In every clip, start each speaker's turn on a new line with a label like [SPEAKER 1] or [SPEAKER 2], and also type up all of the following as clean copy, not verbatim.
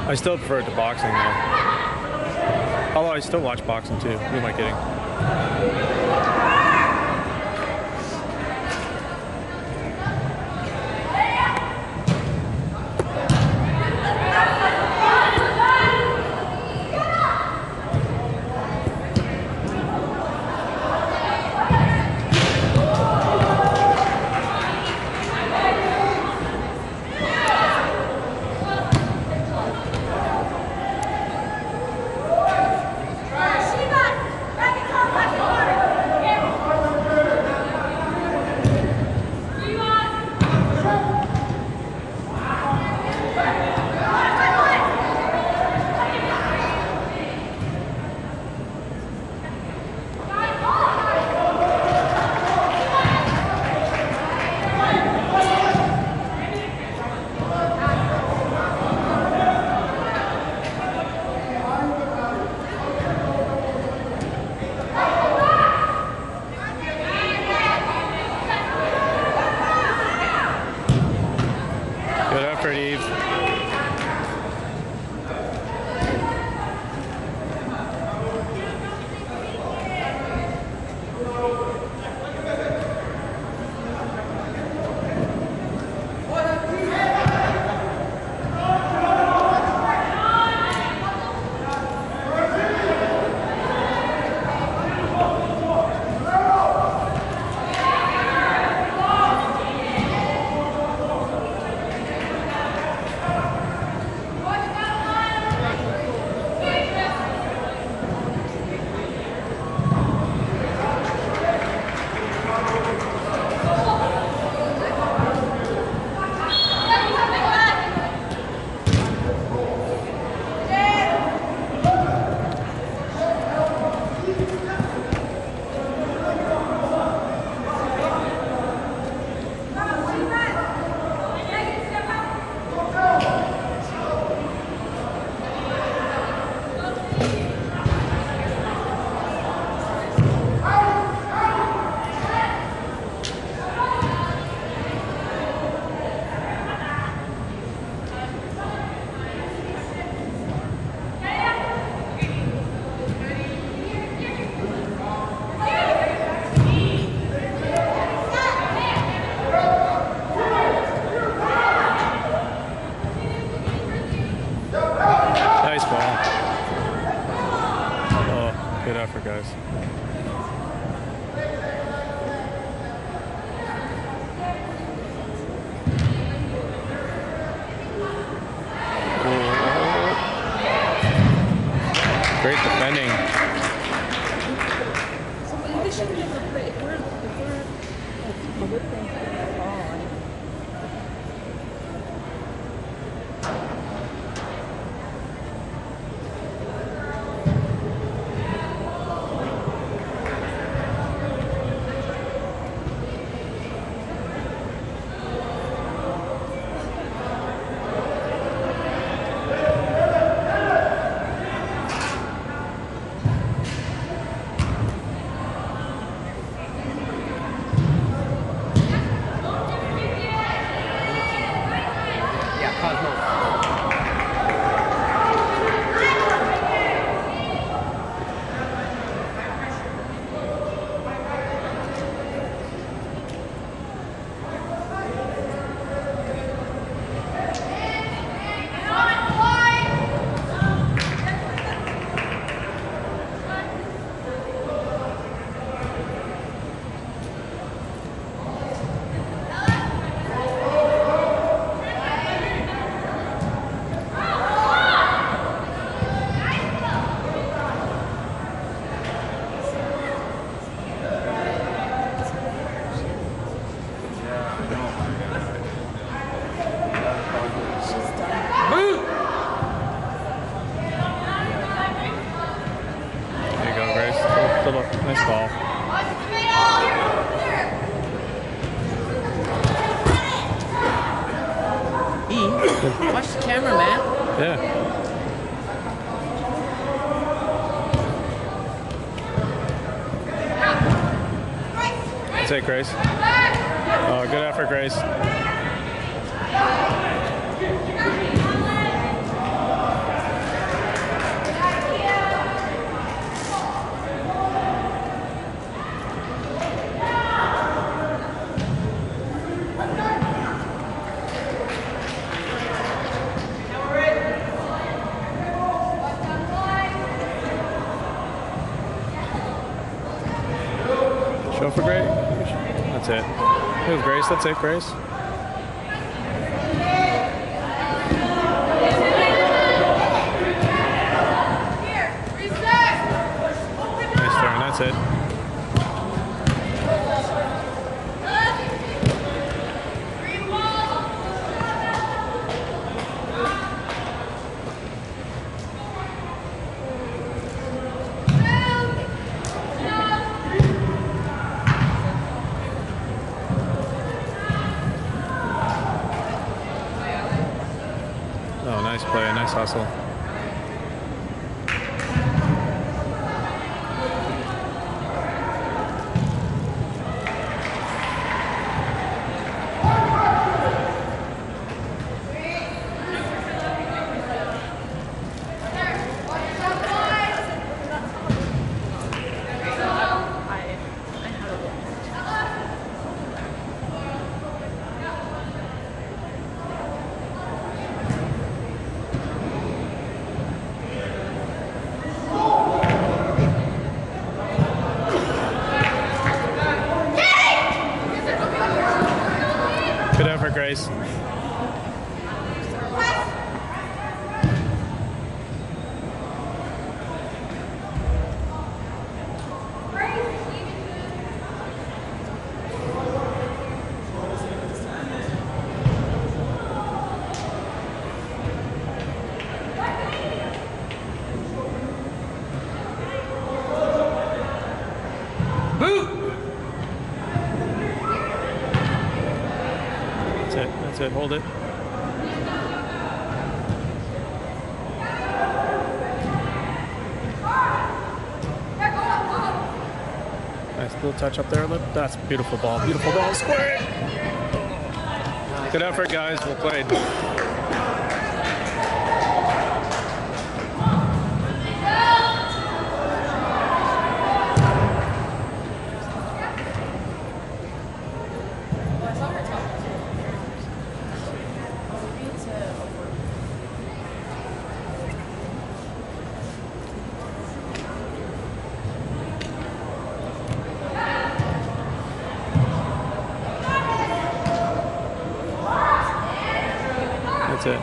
[SPEAKER 1] I still prefer it to boxing though. Although I still watch boxing too. Who am I kidding? Good effort, Eve. Nice ball. Oh, good effort, guys. Great defending. Nice ball.
[SPEAKER 2] Watch the camera, man.
[SPEAKER 1] Yeah. Take Grace. Oh, good effort, Grace. That's it. Move, Grace. That's it, Grace. Nice turn. That's it. Oh, nice play, nice hustle. Good effort, Grace. That's it. Hold it. Nice little touch up there, Lip. That's a beautiful ball. Beautiful ball. Square it. Good effort, guys. Well played. That's it.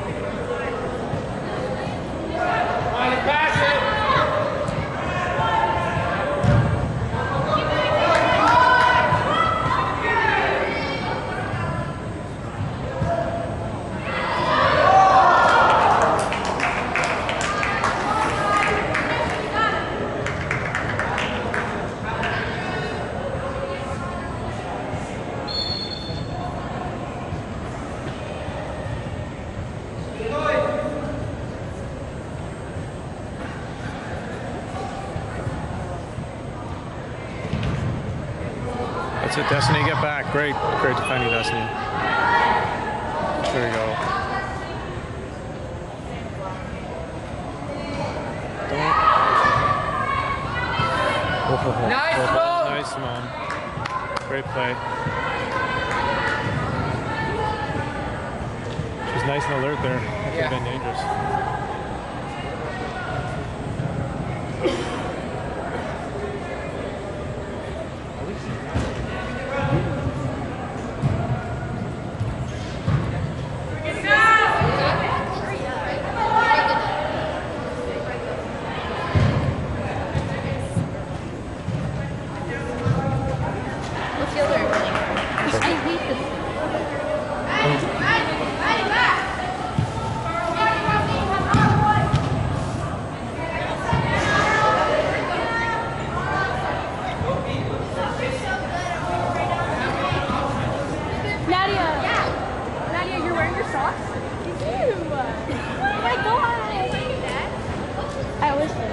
[SPEAKER 1] That's it, Destiny, get back. Great defending, Destiny. There you go. Nice, Simone. Great play. She's nice and alert there. That could have been dangerous.
[SPEAKER 3] Nadia, you're wearing your socks? You! Oh my god! I always do.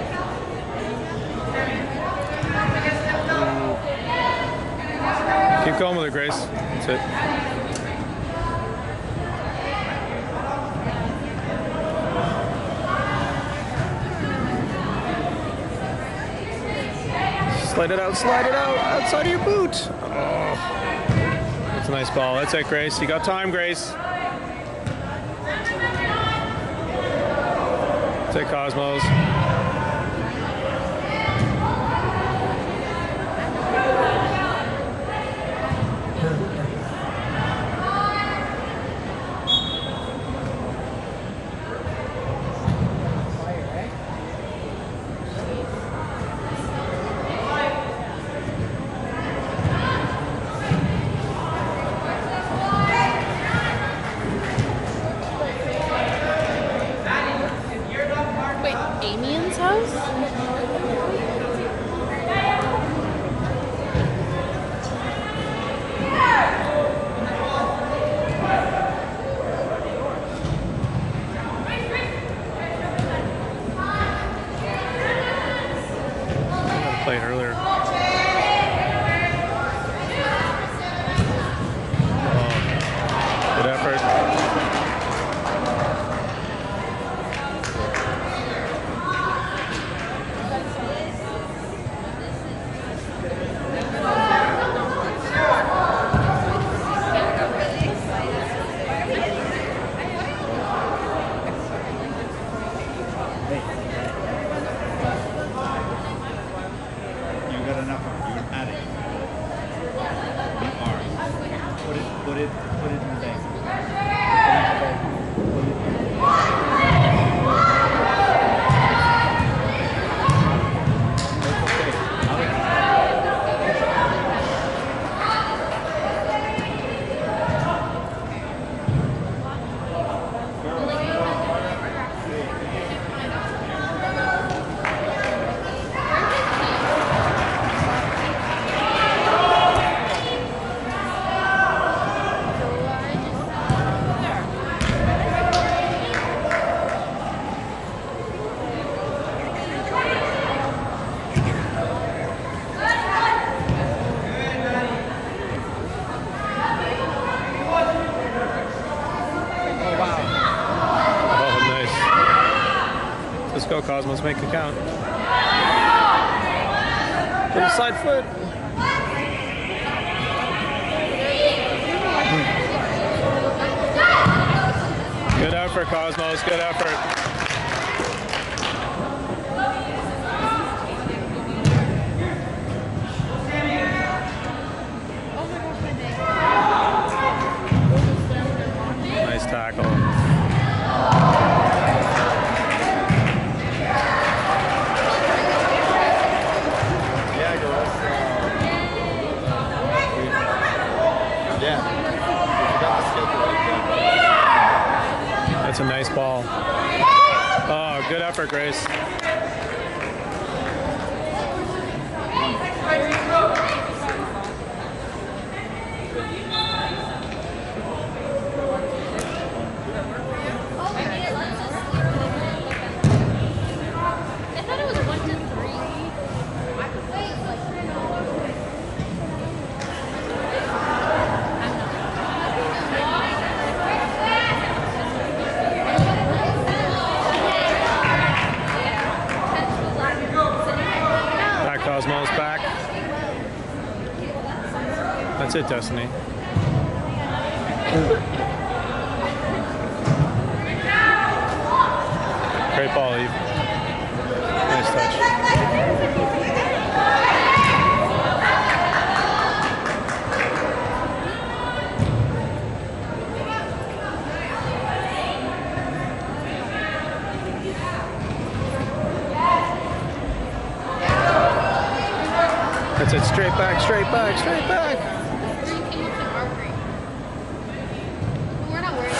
[SPEAKER 1] Keep going with it, Grace. That's it. Slide it out, outside of your boot. Oh. That's a nice ball. That's it, Grace. You got time, Grace. That's it, Cosmos.
[SPEAKER 3] Cosmos?
[SPEAKER 1] Played earlier. Good effort.
[SPEAKER 4] You got enough of it. You're adding. You are. Put it in the thing.
[SPEAKER 1] Oh, nice. Let's go, Cosmos. Make it count. Little side foot. Good effort, Cosmos. Good effort. Nice tackle.
[SPEAKER 4] Yeah, girls. Yeah. You got the schedule right there.
[SPEAKER 1] That's a nice ball. Oh, good effort, Grace.
[SPEAKER 3] I thought it was 1 to 3.
[SPEAKER 1] Back, Cosmos. Back. That's it, Destiny. Great ball, Eve. Nice touch. That's it. Straight back, straight back, straight back.
[SPEAKER 3] We're not worried.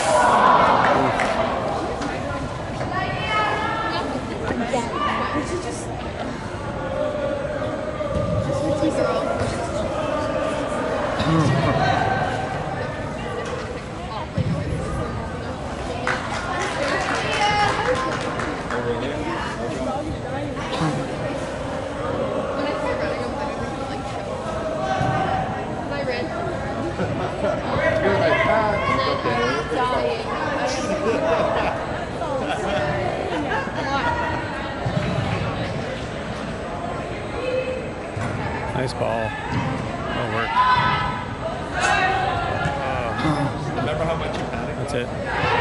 [SPEAKER 3] I ran.
[SPEAKER 4] You're like, ah,
[SPEAKER 3] And then I was dying.
[SPEAKER 1] Nice ball. Oh, work.
[SPEAKER 4] remember how much you panicked?
[SPEAKER 1] That's it.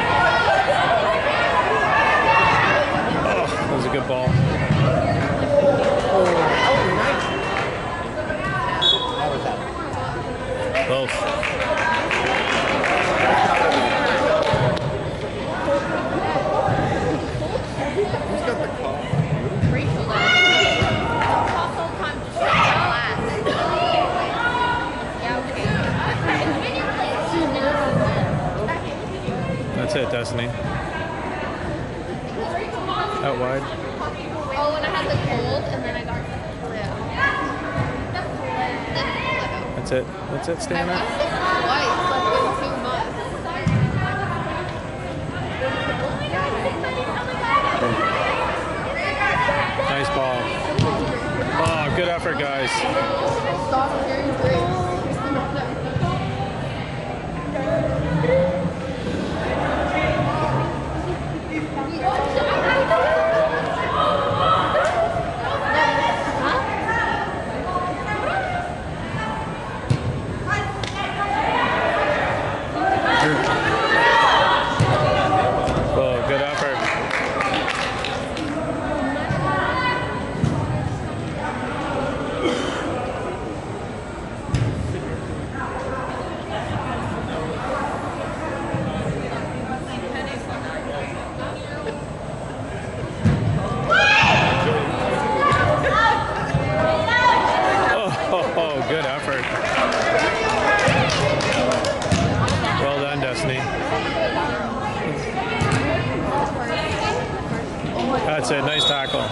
[SPEAKER 1] Oh, that was a good ball.
[SPEAKER 4] How was that?
[SPEAKER 1] Both.
[SPEAKER 4] Who's got the call?
[SPEAKER 3] Rachel does. Talk all the time, just like class. Yeah, okay.
[SPEAKER 1] That's it, Destiny. Out wide.
[SPEAKER 3] Oh, and I got the cold, and then I got the flu. The flu.
[SPEAKER 1] That's it. That's it,
[SPEAKER 3] I
[SPEAKER 1] Stana.
[SPEAKER 3] got sick twice, like in 2 months.
[SPEAKER 1] Nice ball. Oh, good effort, guys.
[SPEAKER 3] Stop doing great.
[SPEAKER 1] Oh, good effort. Oh, good effort. Well done, Destiny. That's it. Nice tackle.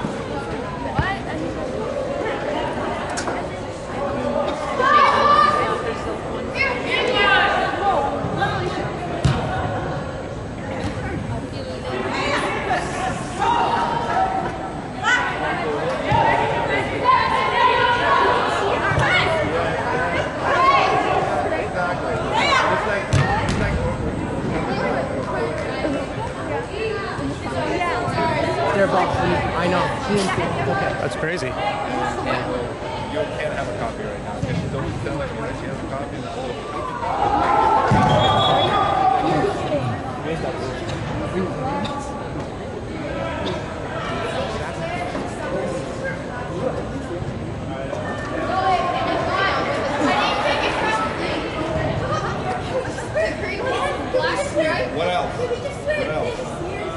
[SPEAKER 2] Their box. I know. Okay.
[SPEAKER 1] That's crazy.
[SPEAKER 4] You can't have a copy right now. Just don't tell anyone that she has a copy. What else? What else?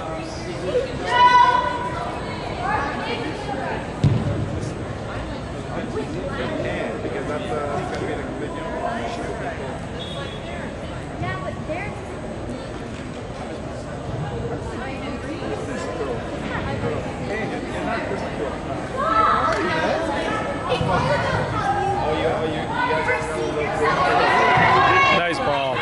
[SPEAKER 4] Because that's going to be the video.
[SPEAKER 3] Yeah, but there's.
[SPEAKER 1] Nice ball.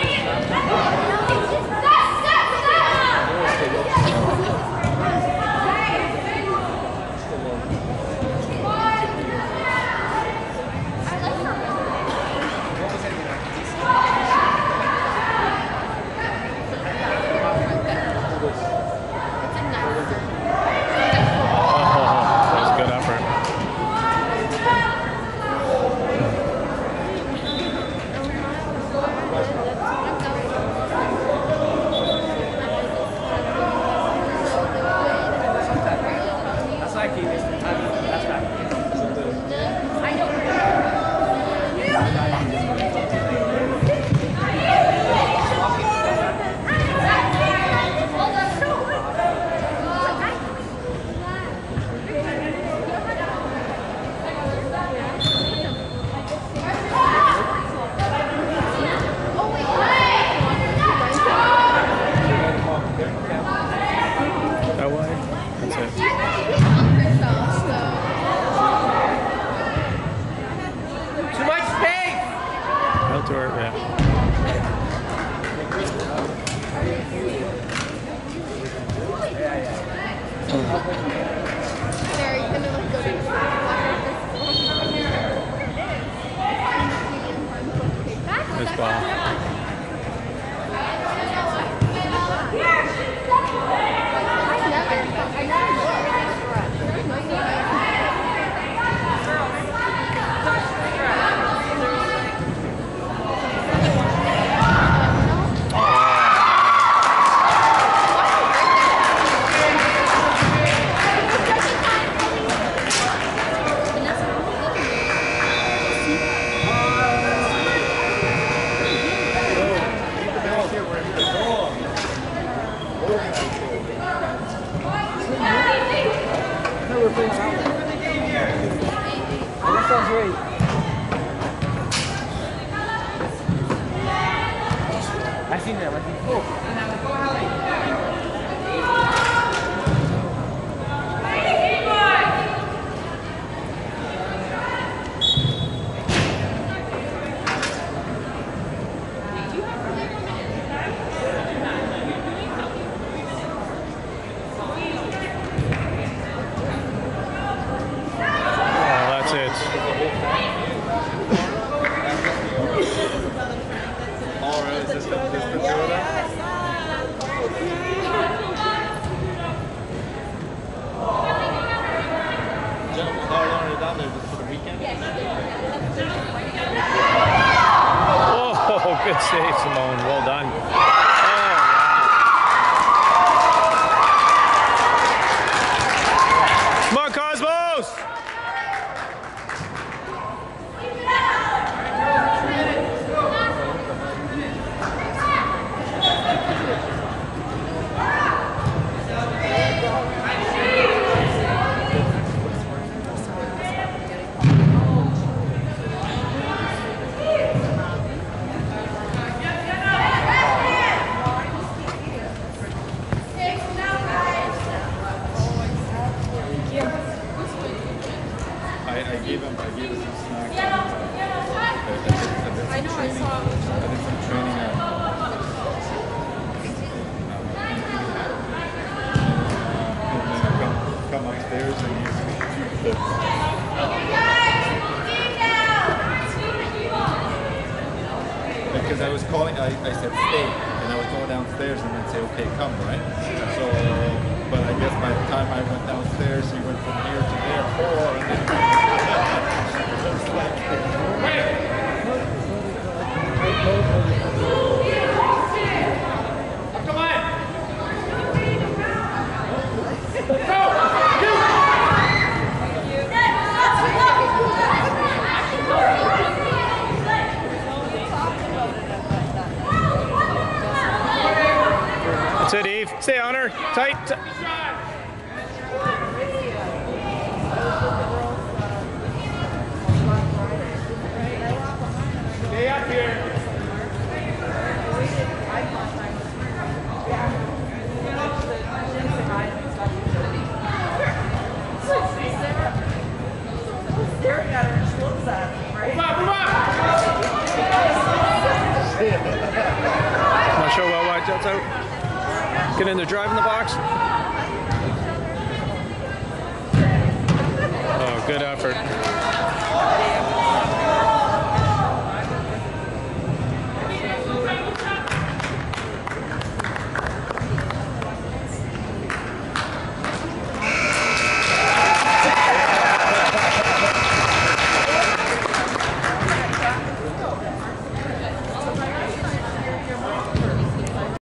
[SPEAKER 1] That was good effort.
[SPEAKER 2] That's like you. That's right.
[SPEAKER 3] I don't
[SPEAKER 1] That way. That's it.
[SPEAKER 2] Too much space.
[SPEAKER 1] Outdoor, yeah.
[SPEAKER 3] Very gonna look good.
[SPEAKER 1] Nice ball.
[SPEAKER 2] I seen them. I seen. Oh.
[SPEAKER 4] years and years. Because I was calling, I said stay, and I was going downstairs and then say, okay, come, right? So, but I guess by the time I went downstairs, he went from here to there, and then it's like,
[SPEAKER 1] That's it, Eve. Stay on her. Tight.
[SPEAKER 2] Stay up here.
[SPEAKER 5] Staring at her and she looks at me, right?
[SPEAKER 2] Move on, move on.
[SPEAKER 1] Want to show well wide jets out? Get in there, drive in the box. Oh, good effort.